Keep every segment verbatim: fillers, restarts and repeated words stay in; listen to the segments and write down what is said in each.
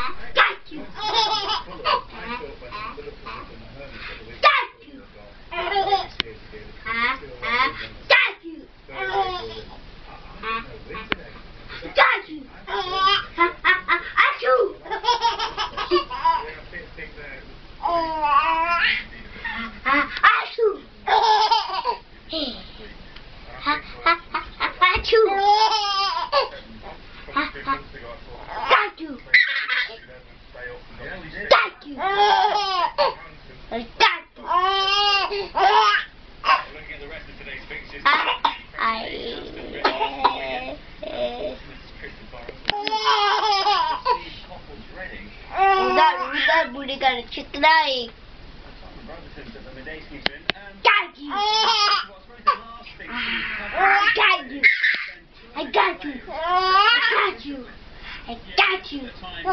Got you. Got you. Got you. Got you. Achoo. Achoo. Achoo. Got you. Got you. Got you. Looking at the rest of today's fixtures. That booty got a chicken eye. Got you. I got you. I got you. I got you. I got you.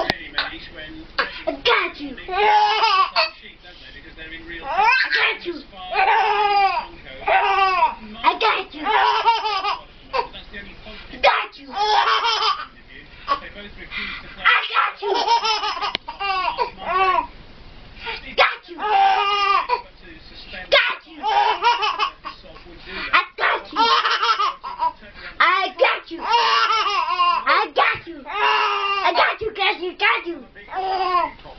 I got you. I got you.